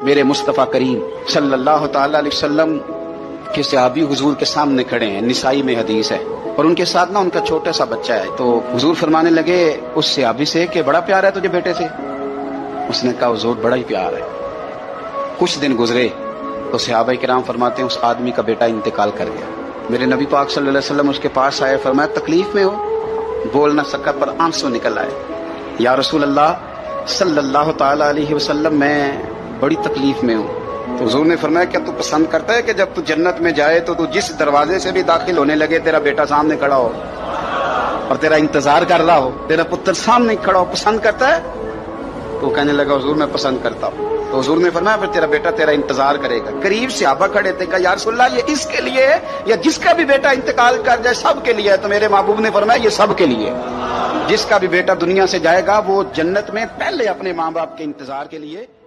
میرے مصطفیٰ کریم صلی اللہ تعالی علیہ وسلم کے صحابی حضور کے سامنے کھڑے ہیں، نسائی میں حدیث ہے، اور ان کے ساتھ نا ان کا چھوٹا سا بچہ ہے. تو حضور فرمانے لگے اس صحابی سے کہ بڑا پیار ہے تجھے بیٹے سے؟ اس نے کہا حضور بڑا ہی پیار ہے. کچھ دن گزرے تو صحابہ کرام فرماتے ہیں اس آدمی کا بیٹا انتقال کر گیا. میرے نبی پاک صلی اللہ علیہ وسلم اس کے پاس آئے، فرمایا تکلیف میں ہو؟ بول نہ سکا پر آنسو نکل آئے. یا رسول اللہ صلی اللہ تعالی علیہ وسلم میں بڑی تکلیف میں ہوں. تو حضور نے فرمایا کیا تو پسند کرتا ہے کہ جب تو جنت میں جائے تو جس دروازے سے بھی داخل ہونے لگے تیرا بیٹا سامنے کھڑا ہو اور تیرا انتظار کر رہا ہو، تیرا پتر سامنے کھڑا ہو، پسند کرتا ہے؟ تو کہنے لگا حضور میں پسند کرتا ہوں. تو حضور نے فرمایا پھر تیرا بیٹا تیرا انتظار کرے گا. قریب صحابہ کھڑے تھے، کہا یا رسول اللہ یہ اس کے لیے ہے یا جس کا بھی بیٹا انتقال کر جائے سب کے لیے ہے؟ تو میرے محبوب نے فرمایا یہ سب کے لیے. جس کا بھی بیٹا دنیا سے جائے گا وہ جنت میں پہلے اپنے ماں باپ کے انتظار کے لیے